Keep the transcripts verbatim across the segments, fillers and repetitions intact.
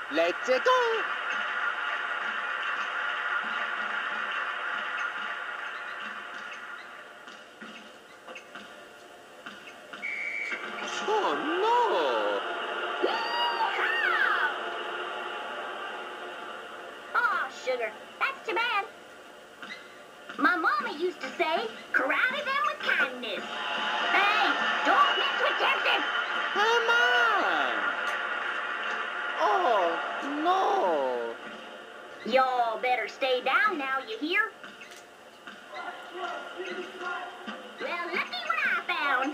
Let's go! Oh no! Oh, sugar, that's too bad. My mama used to say, karate them with kindness. Hey, don't mess with Texas! Come on! Oh no! Y'all better stay down now, you hear? Well, lucky what I found.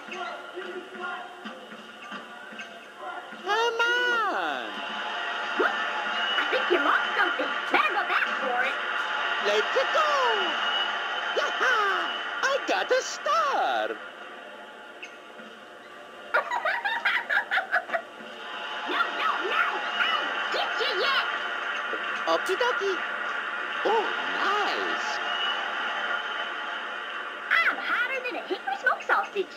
Come on! Whoop, I think you lost something. Better go back for it. Let's go! Yaha! I got a star! No, no, no! I'll get you yet! Okie dokie. Oh, nice. I'm hotter than a hickory smoked sausage.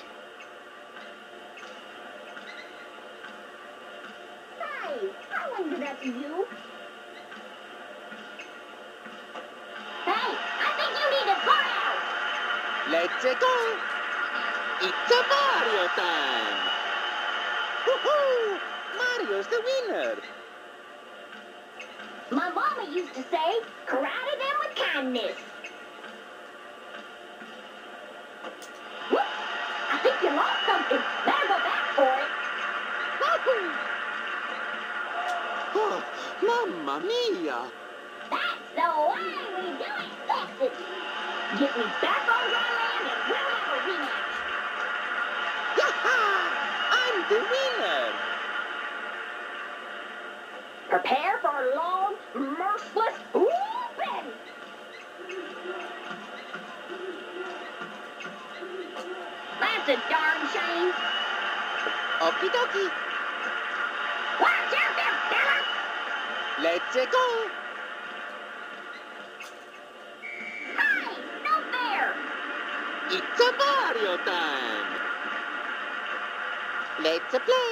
Hey, I wonder that's you. Hey, I think you need to go out. Let's go. It's a Mario time. Woohoo! Mario's the winner. My mama used to say, karate them with kindness. Whoop! I think you lost something. Better go back for it. Wahoo! Oh, mamma mia! That's the way we do it, Texas. Get me back on dry land and we'll have a rematch. Yaha! I'm the winner. Prepare for a long, merciless whooping. That's a darn shame. Okie dokie. Watch out there, fella! Let's go. Hey, no fair! It's a Mario time. Let's play.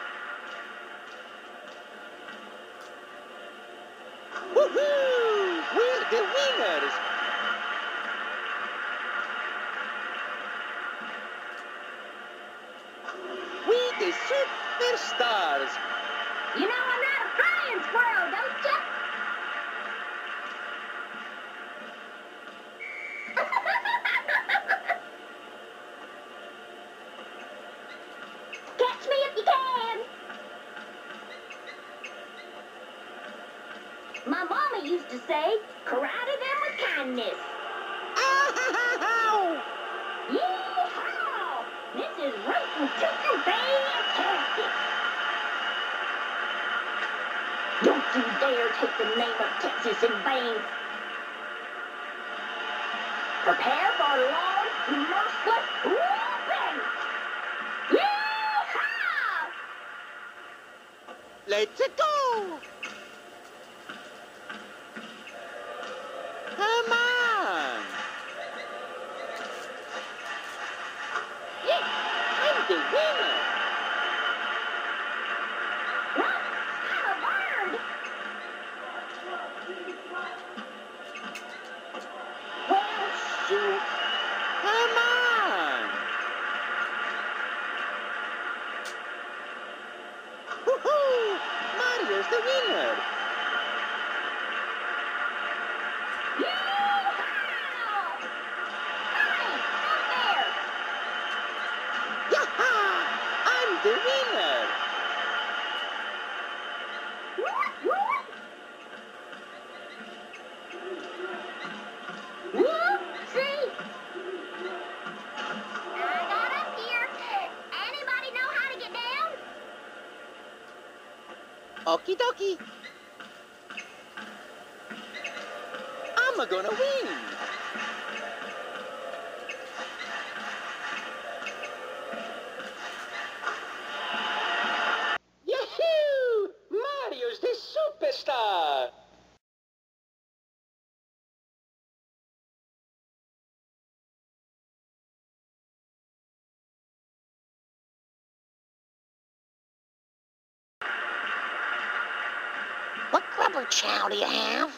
Woohoo! We're the winners. We the superstars. You know I'm not a flying squirrel, don't ya? Catch me if you can! My mama used to say, karate them with kindness. Ow! Yee-haw! This is racing chicken fantastic! Don't you dare take the name of Texas in vain! Prepare for a long, merciless whooping! Yee-haw! Let's go! Come on! Yes, I'm the winner! What? I'm a bird! Well, shoot! Come on! Woohoo! Mario's the winner! Yee-haw! Hey, no fair! Yaha! I'm the winner! Whoopsie! I got up here. Anybody know how to get down? Okie dokie! I'm gonna win! Yahoo! Mario's the superstar! What grubber chow do you have?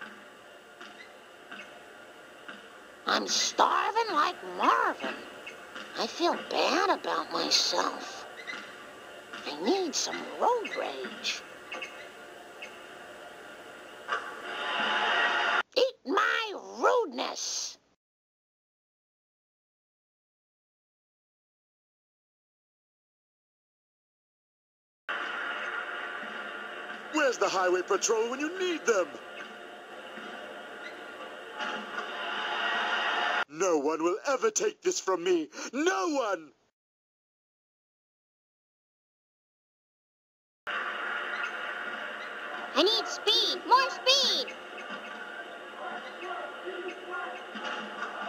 I'm starving like Marvin. I feel bad about myself. I need some road rage. Eat my rudeness! Where's the highway patrol when you need them? No one will ever take this from me. No one! I need speed! More speed!